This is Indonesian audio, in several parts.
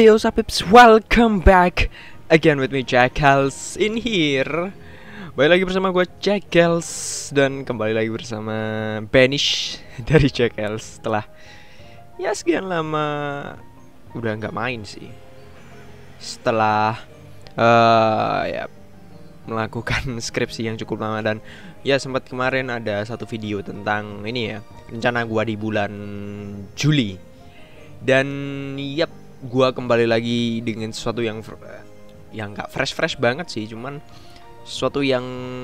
Yo Sapips, welcome back again with me Jackals in here. Balik lagi bersama gue Jackals dan kembali lagi bersama Banish dari Jackals. Setelah ya sekian lama udah nggak main sih. Setelah ya melakukan skripsi yang cukup lama dan ya sempat kemarin ada satu video tentang ini ya, rencana gue di bulan Juli. Dan yap, gua kembali lagi dengan sesuatu yang nggak fresh banget sih, cuman sesuatu yang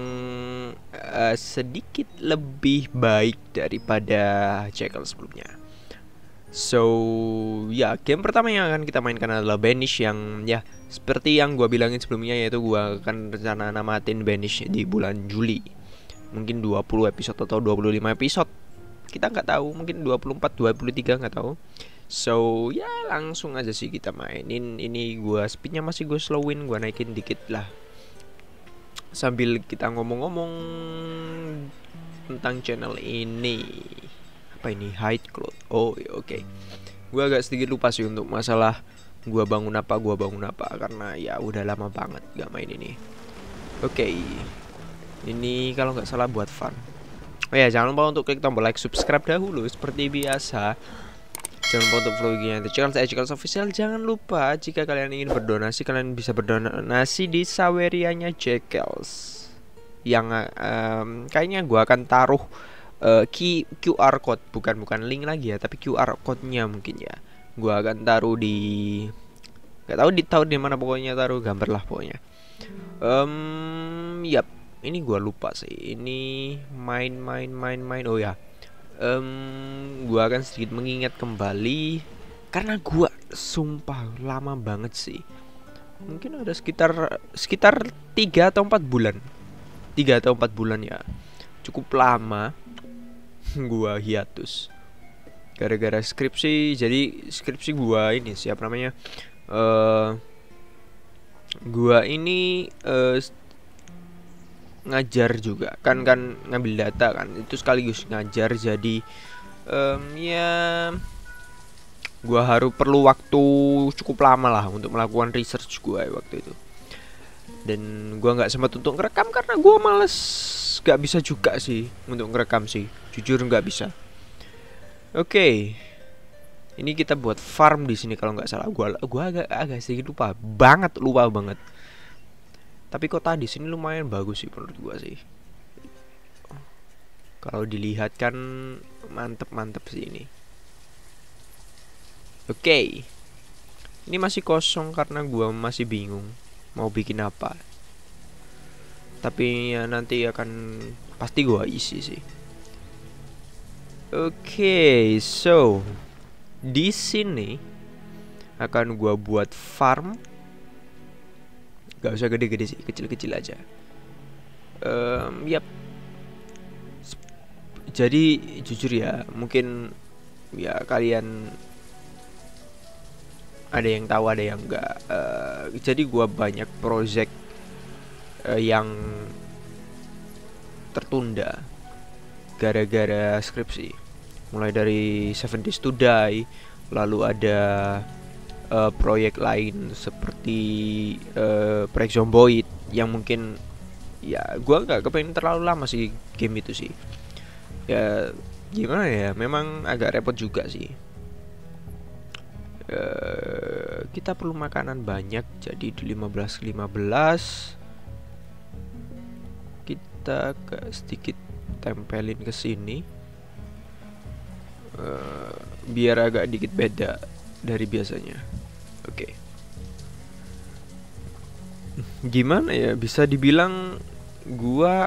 sedikit lebih baik daripada Jackal sebelumnya. So ya, game pertama yang akan kita mainkan adalah Banish, yang ya seperti yang gua bilangin sebelumnya, yaitu gua akan rencana namatin Banish di bulan Juli. Mungkin 20 episode atau 25 episode, kita nggak tahu, mungkin 24, 23, nggak tahu. So ya langsung aja sih kita mainin. Ini gua speednya masih gue slowin, gua naikin dikit lah. Sambil kita ngomong-ngomong tentang channel ini. Apa ini? Hide Cloud. Oh oke. Gua agak sedikit lupa sih untuk masalah gua bangun apa karena ya udah lama banget gak main ini. Oke. Ini kalau nggak salah buat fun. Oh ya, jangan lupa untuk klik tombol like, subscribe dahulu seperti biasa. Jangan lupa untuk follow IG-nya Jackals Official. Jangan lupa jika kalian ingin berdonasi, kalian bisa berdonasi di Sawerianya Jackals. Yang kayaknya gua akan taruh QR code, bukan link lagi ya, tapi QR code-nya mungkin ya. Gua akan taruh di, nggak tahu di mana, pokoknya taruh gambar lah pokoknya. Yap, ini gua lupa sih. Ini main. Oh ya. Gua akan sedikit mengingat kembali karena gua sumpah lama banget sih. Mungkin ada sekitar 3 atau 4 bulan. 3 atau 4 bulan ya. Cukup lama gua hiatus gara-gara skripsi. Jadi skripsi gua ini siapa namanya? Gua ini ngajar juga kan ngambil data kan, itu sekaligus ngajar. Jadi ya gua perlu waktu cukup lama lah untuk melakukan research gua waktu itu. Dan gua nggak sempat untuk ngerekam karena gua males, nggak bisa juga sih untuk ngerekam sih, jujur nggak bisa. Oke. Ini kita buat farm di sini kalau nggak salah. Gua agak sedikit lupa banget. Tapi kota di sini lumayan bagus sih menurut gua sih. Kalau dilihat kan mantep sih ini. Oke. Ini masih kosong karena gua masih bingung mau bikin apa. Tapi ya nanti pasti gua isi sih. Oke, so di sini akan gua buat farm. Gak usah gede-gede sih, kecil-kecil aja. Yap. Jadi jujur ya, mungkin ya kalian ada yang tahu, ada yang enggak. Jadi gua banyak project yang tertunda gara-gara skripsi. Mulai dari 7 Days to Die, lalu ada proyek lain seperti proyek Zomboid yang mungkin ya gua nggak kepengen terlalu lama sih game itu sih. Ya gimana ya, memang agak repot juga sih. Kita perlu makanan banyak, jadi di 15 kita sedikit tempelin ke sini biar agak dikit beda dari biasanya. Oke. Gimana ya, bisa dibilang gua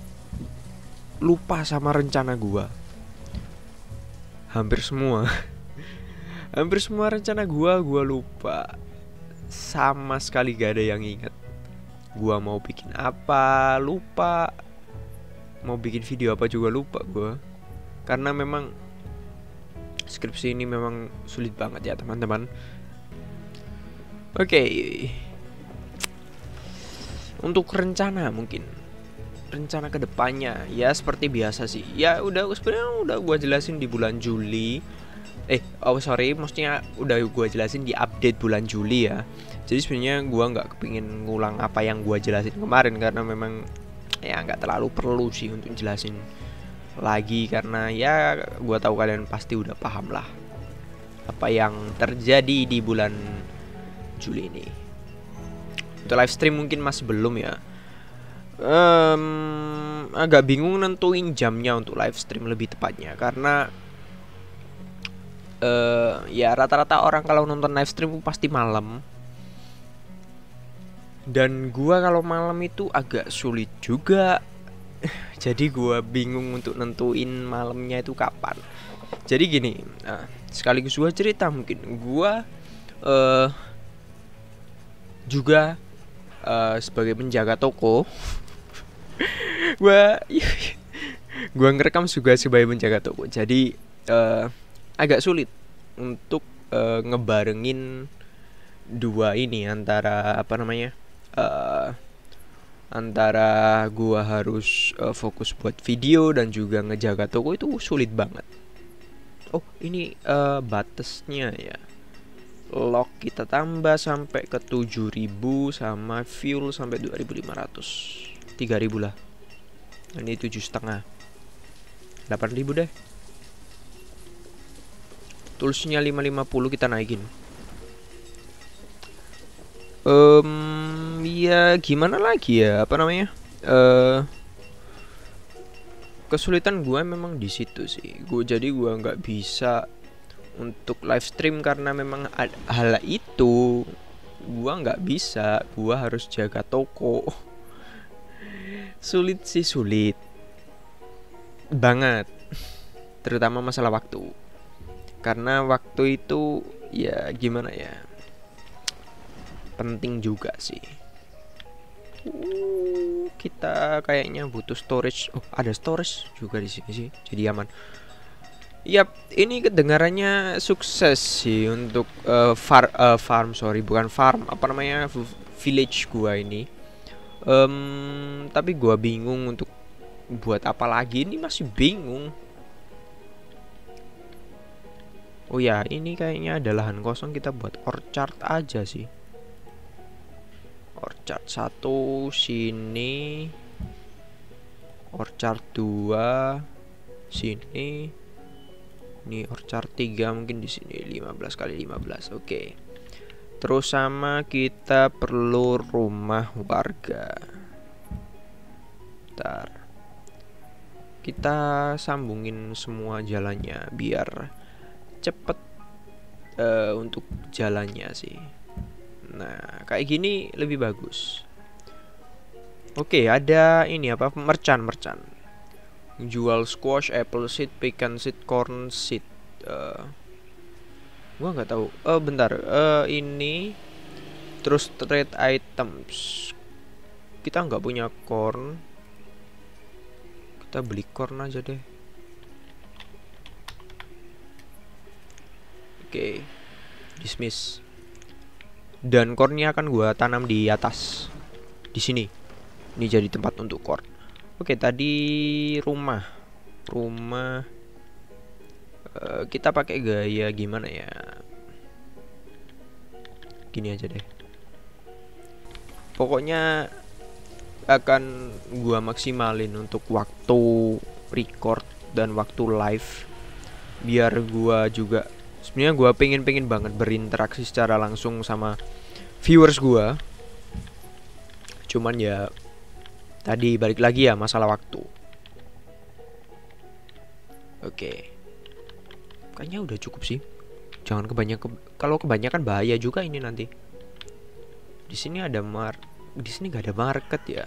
lupa sama rencana gua. Hampir semua rencana gua lupa. Sama sekali gak ada yang ingat. Gua mau bikin apa lupa, mau bikin video apa juga lupa gua. Karena memang skripsi ini memang sulit banget ya teman-teman. Oke. Untuk rencana, mungkin rencana kedepannya ya seperti biasa sih. Ya sebenarnya udah gua jelasin di bulan Juli. Oh sorry, maksudnya udah gue jelasin di update bulan Juli ya. Jadi sebenarnya gue nggak kepingin ngulang apa yang gue jelasin kemarin, karena memang ya nggak terlalu perlu sih untuk jelasin lagi, karena ya gue tahu kalian pasti udah paham lah apa yang terjadi di bulan Juli ini. Untuk live stream mungkin masih belum ya. Agak bingung nentuin jamnya untuk live stream lebih tepatnya, karena ya rata-rata orang kalau nonton live stream pasti malam. Dan gua kalau malam itu agak sulit juga. Jadi gua bingung untuk nentuin malamnya itu kapan. Jadi gini, sekaligus gua cerita, mungkin gua juga sebagai penjaga toko. gua ngerekam juga sebagai penjaga toko. Jadi agak sulit untuk ngebarengin dua ini, antara apa namanya, antara gua harus fokus buat video dan juga ngejaga toko, itu sulit banget. Oh ini batasnya ya, lock kita tambah sampai ke 7.000 sama fuel sampai 2.500, 3.000 lah. Ini 7,5, 8.000 deh. Toolsnya 550 kita naikin. Ya gimana lagi ya, apa namanya, kesulitan gue memang di situ sih. Jadi gue nggak bisa untuk live stream karena memang hal itu gue nggak bisa. Gue harus jaga toko. Sulit sih, sulit banget, terutama masalah waktu. Karena waktu itu ya gimana ya, penting juga sih. Kita kayaknya butuh storage. Oh, ada storage juga di sini sih, jadi aman. Yap, ini kedengarannya sukses sih untuk farm, sorry bukan farm, apa namanya, village gua ini. Tapi gua bingung untuk buat apa lagi, ini masih bingung. Oh ya, ini kayaknya ada lahan kosong, kita buat orchard aja sih. Orchard 1 sini, orchard 2 sini, ini orchard 3 mungkin di sini 15 kali 15. Oke. Terus sama kita perlu rumah warga. Bentar. Kita sambungin semua jalannya biar cepet untuk jalannya sih. Nah, kayak gini lebih bagus. Oke, ada ini apa? Merchant. Jual squash, apple seed, pecan seed, corn seed. Gua nggak tahu. Bentar. Ini terus trade items. Kita nggak punya corn. Kita beli corn aja deh. Oke. Dismiss. Dan cornnya akan gua tanam di atas, di sini. Ini jadi tempat untuk corn. Oke, tadi rumah kita pakai gaya gimana ya? Gini aja deh. Pokoknya akan gua maksimalin untuk waktu record dan waktu live, biar gua juga sebenarnya gue pengen banget berinteraksi secara langsung sama viewers gue. Cuman ya tadi balik lagi ya, masalah waktu. Oke. Kayaknya udah cukup sih. Jangan kebanyakan, kalau kebanyakan bahaya juga ini nanti. Di sini ada di sini gak ada market ya.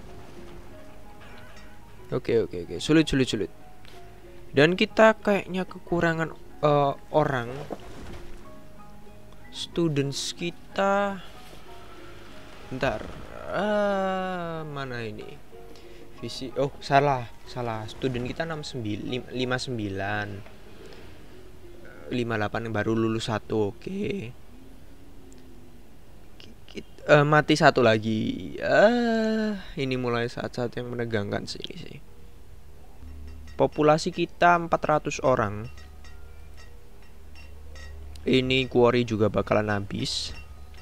Oke. Sulit. Dan kita kayaknya kekurangan orang. Students kita, bentar, mana ini visi? Oh salah, student kita 59, 59, 58 baru lulus 1. Oke. Mati 1 lagi. Ini mulai saat-saat yang menegangkan sih. Populasi kita 400 orang. Ini quarry juga bakalan habis.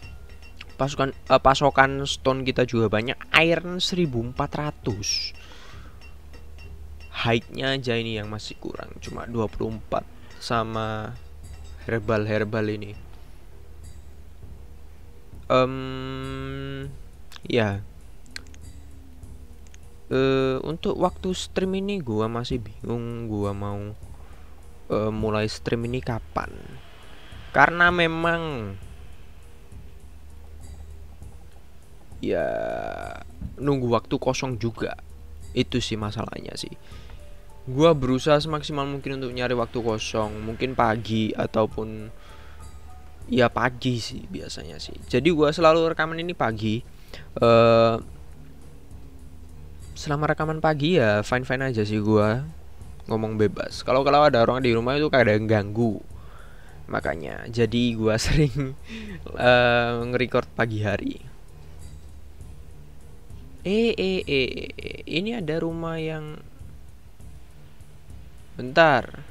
Pasokan stone kita juga banyak. Iron 1400. Height-nya aja ini yang masih kurang, cuma 24 sama herbal ini. Ya. Untuk waktu stream ini gua masih bingung gua mau mulai stream ini kapan. Karena memang ya nunggu waktu kosong juga. Itu sih masalahnya sih. Gua berusaha semaksimal mungkin untuk nyari waktu kosong, mungkin pagi ataupun ya pagi sih biasanya sih. Jadi gua selalu rekaman ini pagi. Selama rekaman pagi ya fine aja sih gua ngomong bebas. Kalau ada orang di rumah itu kadang ganggu. Makanya jadi gua sering nge-record pagi hari. Ini ada rumah yang bentar.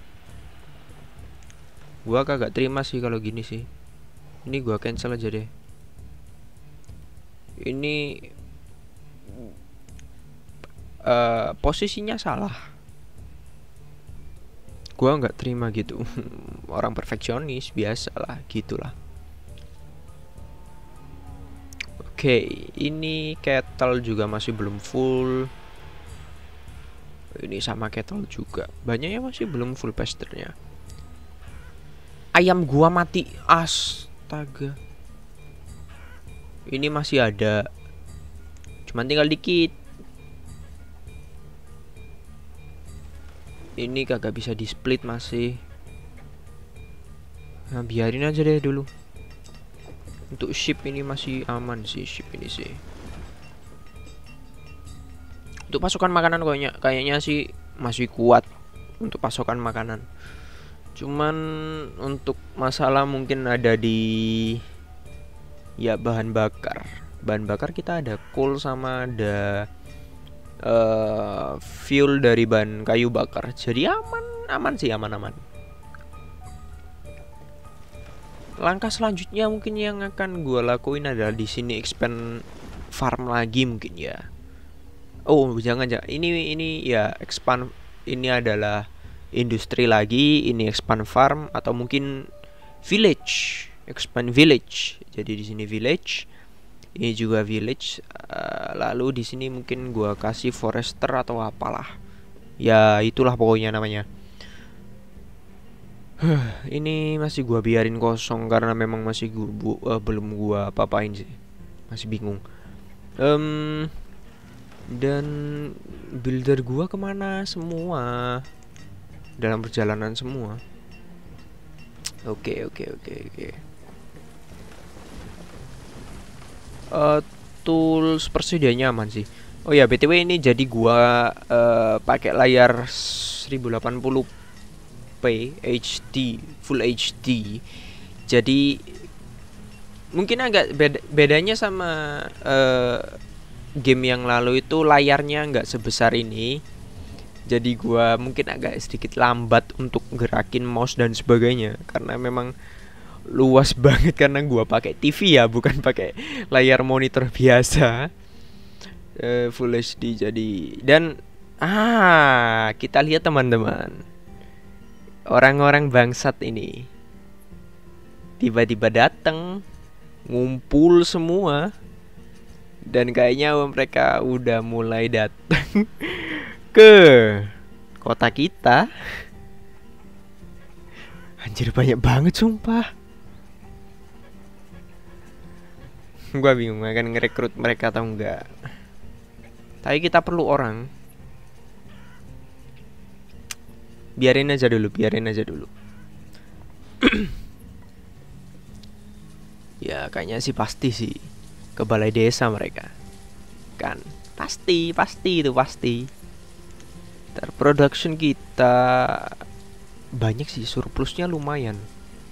Gua kagak terima sih kalau gini sih. Ini gua cancel aja deh. Ini posisinya salah. Gua nggak terima gitu. Orang perfeksionis biasalah gitulah. Oke, ini kettle juga masih belum full. Ini sama kettle juga. Banyaknya masih belum full pasternya. Ayam gua mati. Astaga. Ini masih ada. Cuman tinggal dikit. Ini kagak bisa di split masih. Nah, biarin aja deh dulu. Untuk ship ini masih aman sih, ship ini sih. Untuk pasokan makanan kayaknya sih masih kuat untuk pasokan makanan. Cuman untuk masalah mungkin ada di ya bahan bakar. Bahan bakar kita ada coal sama ada fuel dari bahan kayu bakar. Jadi aman sih, aman. Langkah selanjutnya mungkin yang akan gue lakuin adalah di sini expand farm lagi mungkin ya. Oh jangan. Ini ya expand, ini adalah industri lagi. Ini expand farm atau mungkin village, expand village. Jadi di sini village, ini juga village. Lalu di sini mungkin gua kasih forester atau apalah. Ya itulah pokoknya namanya. Ini masih gua biarin kosong karena memang masih belum gua apa-apain sih. Masih bingung. Dan builder gua kemana semua? Dalam perjalanan semua. Oke. Tools persediaannya aman sih. Oh ya BTW ini jadi gua pakai layar 1080p HD Full HD. Jadi mungkin agak bedanya sama game yang lalu itu layarnya nggak sebesar ini. Jadi gua mungkin agak sedikit lambat untuk gerakin mouse dan sebagainya karena memang luas banget karena gua pakai TV ya, bukan pakai layar monitor biasa. Full HD jadi. Dan kita lihat teman-teman, orang-orang bangsat ini tiba-tiba datang, ngumpul semua, dan kayaknya mereka udah mulai datang ke kota kita. Anjir banyak banget sumpah. Gua bingung akan ngerekrut mereka atau enggak. Tapi kita perlu orang. Biarin aja dulu. Ya kayaknya sih pasti sih ke balai desa mereka. Kan pasti itu pasti. Production kita banyak sih, surplusnya lumayan.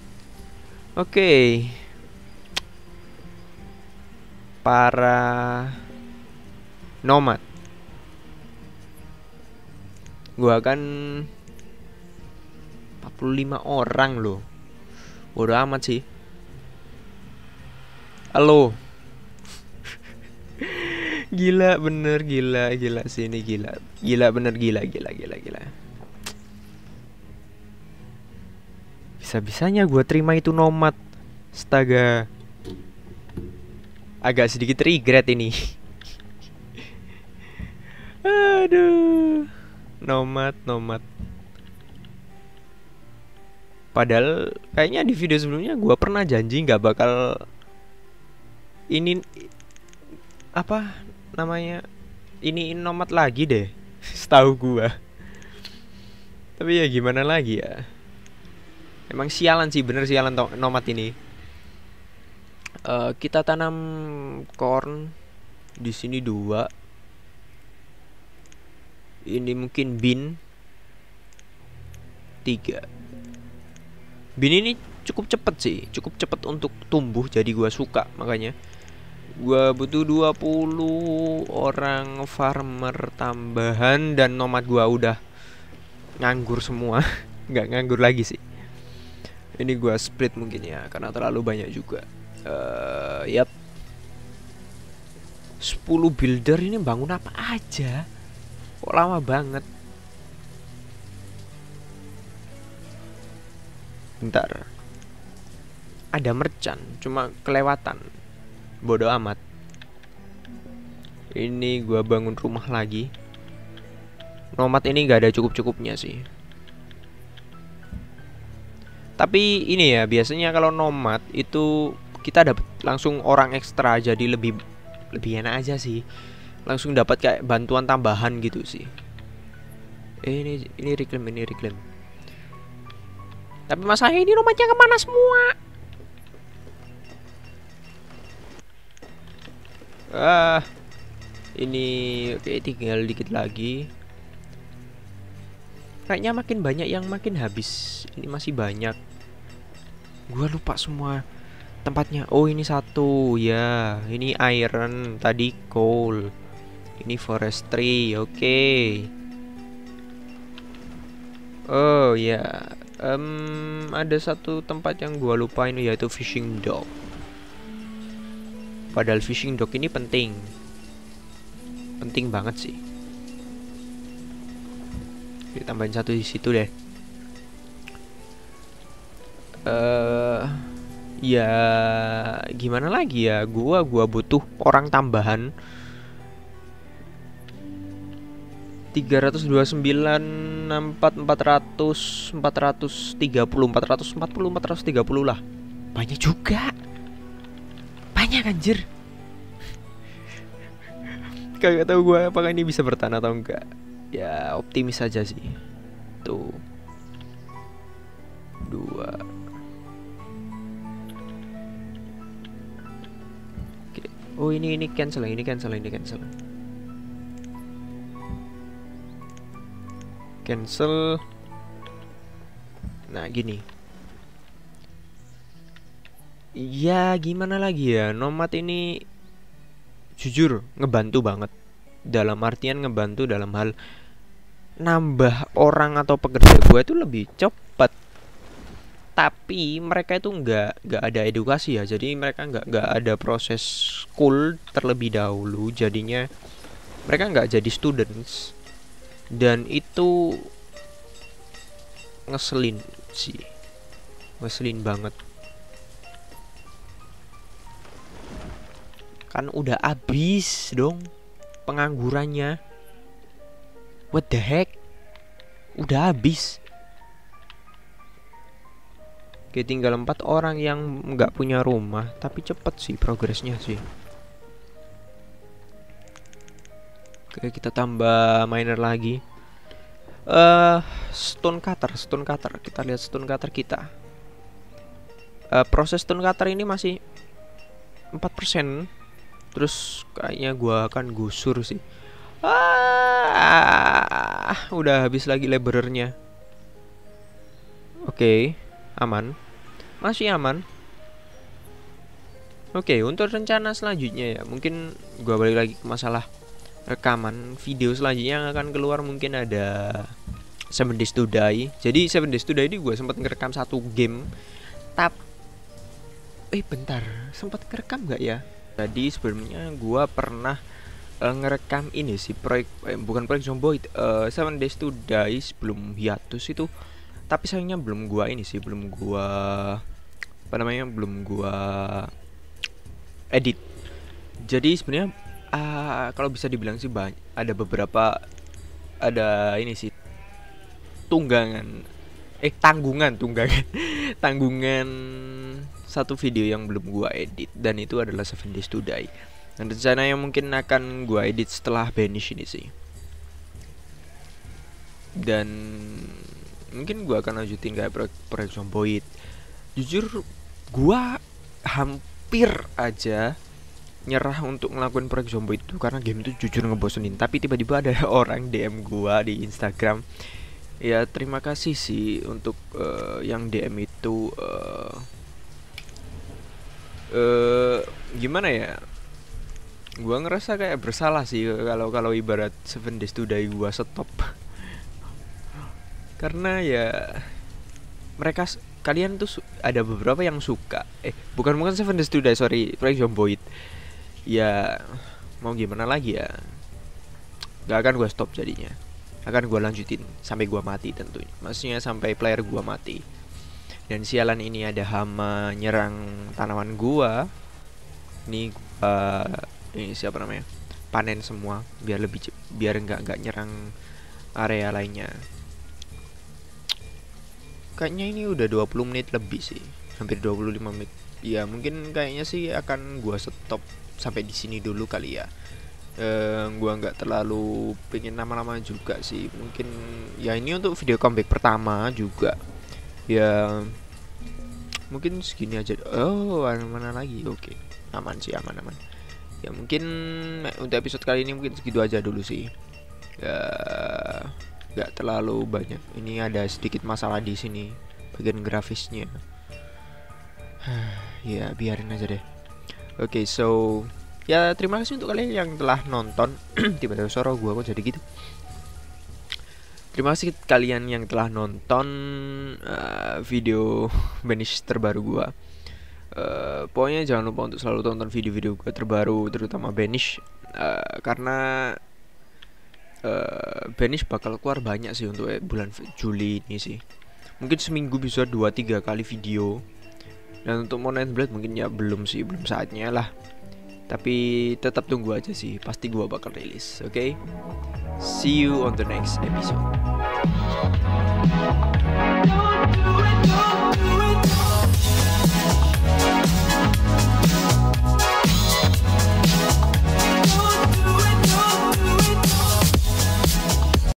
Oke. Para nomad, gua akan 45 orang loh. Bodo amat sih. Halo. Gila bener, gila sih ini, gila. Gila bener, gila. Bisa-bisanya gue terima itu nomad. Astaga. Agak sedikit regret ini. Aduh. Nomad. Padahal kayaknya di video sebelumnya gue pernah janji gak bakal ini apa namanya, ini nomad lagi deh. Setahu gue. Tapi ya gimana lagi ya. Emang sialan sih, bener sialan nomad ini. Kita tanam corn di sini 2. Ini mungkin bean 3. Bean ini cukup cepet sih, cukup cepet untuk tumbuh, jadi gua suka. Makanya gua butuh 20 orang farmer tambahan, dan nomad gua udah nganggur semua. Nggak nganggur lagi sih. Ini gua split mungkin ya, karena terlalu banyak juga. Yap. 10 builder ini bangun apa aja? Kok lama banget? Bentar. Ada merchant, cuma kelewatan. Bodoh amat. Ini gua bangun rumah lagi. Nomad ini gak ada cukup-cukupnya sih. Tapi ini ya, biasanya kalau nomad itu kita dapat langsung orang ekstra, jadi lebih enak aja sih. Langsung dapat kayak bantuan tambahan gitu sih. Ini reclaim. Tapi masalahnya ini nomadnya kemana semua? Ini oke, tinggal dikit lagi. Kayaknya makin banyak yang makin habis. Ini masih banyak. Gua lupa semua tempatnya. Oh, ini 1 ya. Ini iron, tadi coal. Ini forestry. Oke. Oh ya. Ada 1 tempat yang gua lupain, yaitu fishing dock. Padahal fishing dock ini penting. Penting banget sih. Kita tambahin 1 di situ deh. Ya gimana lagi ya, gua butuh orang tambahan. 329 400 430 430 lah. Banyak juga. Banyak anjir. Kagak tahu gua apakah ini bisa bertahan atau enggak. Ya optimis aja sih. Tuh 2. Oh ini cancel. Cancel. Nah gini. Ya gimana lagi ya, nomad ini jujur ngebantu banget. Dalam artian ngebantu dalam hal nambah orang atau pekerja gue itu lebih cepat. Tapi mereka itu nggak ada edukasi ya, jadi mereka nggak ada proses school terlebih dahulu, jadinya mereka nggak jadi students, dan itu ngeselin sih, ngeselin banget. Kan udah habis dong penganggurannya. What the heck, udah habis. Oke, tinggal 4 orang yang nggak punya rumah, tapi cepet sih progresnya sih. Oke, kita tambah miner lagi. Stone cutter. Kita lihat stone cutter kita. Proses stone cutter ini masih 4%. Terus kayaknya gua akan gusur sih. Udah habis lagi laborernya. Oke. Aman, masih aman. Oke, untuk rencana selanjutnya ya, mungkin gua balik lagi ke masalah rekaman. Video selanjutnya yang akan keluar mungkin ada 7 Days to Die. Jadi 7 Days to Die ini gue sempat ngerekam 1 game, tapi bentar, sempat kerekam nggak ya? Jadi sebelumnya gua pernah ngerekam ini sih bukan proyek Zomboid, Seven Days to Die sebelum hiatus itu, tapi sayangnya belum gua ini sih, belum gua apa namanya, belum gua edit. Jadi sebenarnya kalau bisa dibilang sih ada beberapa, ada ini sih tanggungan tanggungan satu video yang belum gua edit, dan itu adalah Seven Days to Die. Dan rencananya mungkin akan gua edit setelah Banish ini sih. Dan mungkin gua akan lanjutin kayak proyek Zomboid. Jujur gua hampir aja nyerah untuk ngelakuin proyek Zomboid itu karena game itu jujur ngebosenin. Tapi tiba-tiba ada orang DM gua di Instagram. Ya terima kasih sih untuk yang DM itu, gimana ya, gua ngerasa kayak bersalah sih kalau ibarat Seven Days to Die gua stop. Karena ya kalian tuh ada beberapa yang suka, bukan Seven Days to Die, sorry, proyek Zomboid. Ya mau gimana lagi ya, gak akan gua stop jadinya, akan gue lanjutin sampai gue mati tentunya. Maksudnya sampai player gue mati. Dan sialan ini ada hama nyerang tanaman gue. Ini siapa namanya? Panen semua biar biar nggak nyerang area lainnya. Kayaknya ini udah 20 menit lebih sih. Hampir 25 menit. Ya mungkin kayaknya sih akan gue stop sampai di sini dulu kali ya. Gua nggak terlalu pengen lama-lama juga sih, mungkin ya ini untuk video comeback pertama juga ya, mungkin segini aja. Mana lagi, oke. Aman sih, aman ya. Mungkin untuk episode kali ini mungkin segitu aja dulu sih ya, nggak terlalu banyak. Ini ada sedikit masalah di sini bagian grafisnya. Ya biarin aja deh. Oke, so ya terima kasih untuk kalian yang telah nonton. Tiba-tiba suara gua kok jadi gitu. Terima kasih kalian yang telah nonton video Banish terbaru gua. Pokoknya jangan lupa untuk selalu tonton video-video gua terbaru, terutama Banish, karena Banish bakal keluar banyak sih untuk bulan Juli ini sih. Mungkin seminggu bisa 2-3 kali video. Dan untuk Moon and Blade mungkin ya belum saatnya lah. Tapi tetap tunggu aja sih, pasti gua bakal rilis, oke? See you on the next episode.